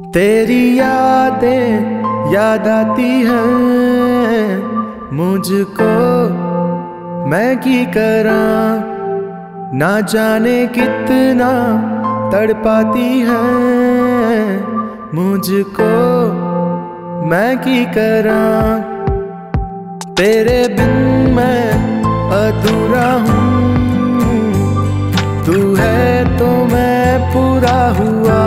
तेरी यादें याद आती हैं मुझको, मैं की करा ना जाने कितना तड़पाती हैं मुझको, मैं की करा। तेरे बिन मैं अधूरा हूँ, तू है तो मैं पूरा हुआ।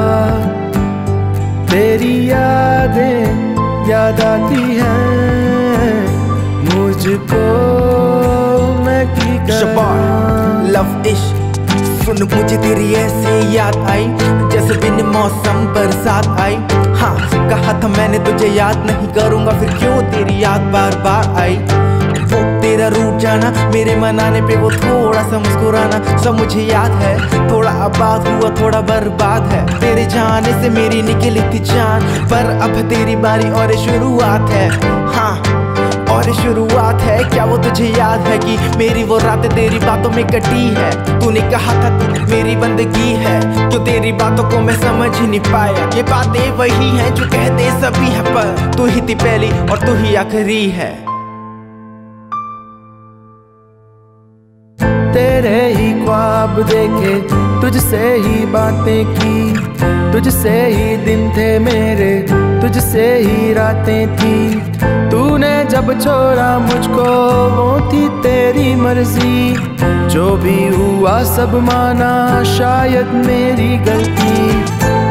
तेरी यादें याद आती हैं मुझको, मैं की करा। लव इश्क सुन, मुझे तेरी ऐसी याद आई जैसे बिन मौसम बरसात आई। हाँ कहा था मैंने तुझे याद नहीं करूँगा, फिर क्यों तेरी याद बार बार आई। वो तेरा रूठ जाना, मेरे मनाने पे वो थोड़ा सा मुस्कुराना, सब मुझे याद है। थोड़ा आबाद हुआ थोड़ा बर्बाद है, तेरे जाने से मेरी निकली थी जान, पर अब तेरी बारी और शुरुआत है। हाँ और शुरुआत है। क्या वो तुझे याद है कि मेरी वो रात तेरी बातों में कटी है। तूने कहा था तू मेरी बंदगी है, क्यों तेरी बातों को मैं समझ ही नहीं पाया। ये बातें वही हैं जो कहते सभी हैं, पर तू ही थी पहली और तू ही आखिरी है। तेरे ही ख्वाब देखे, तुझसे ही बातें की, तुझसे ही दिन थे मेरे, तुझसे ही रातें थी। तूने जब छोड़ा मुझको वो थी तेरी मर्जी, जो भी हुआ सब माना शायद मेरी गलती।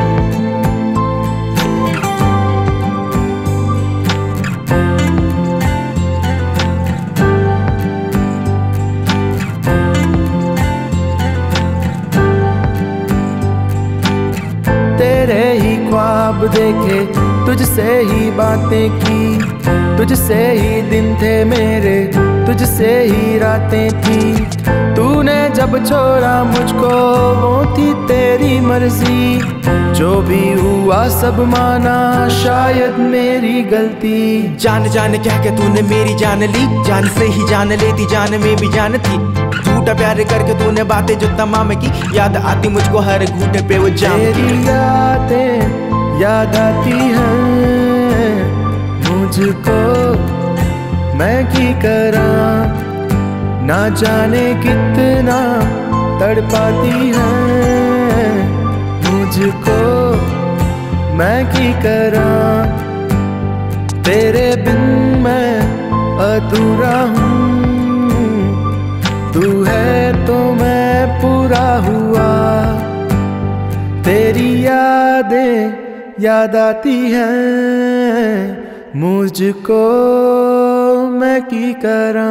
तेरे ही ख्वाब देखे, तुझसे ही बातें की, तुझसे ही दिन थे मेरे, तुझसे ही रातें थी। तूने जब छोड़ा मुझको वो थी तेरी मर्जी, जो भी हुआ सब माना शायद मेरी गलती। जान जान कह के तूने मेरी जान ली, जान से ही जान लेती जान में भी जान थी। झूठा प्यार करके तूने बातें जो तमाम की, याद आती मुझको हर घूंटे पे वो जान। तेरी यादें याद आती हैं मुझको, मैं की करा ना जाने कितना तड़पाती हैं मुझको, मैं की करा। तेरे बिन मैं अधूरा हूँ, तू है तो मैं पूरा हुआ। तेरी यादें याद आती हैं मुझको, मैं की करा।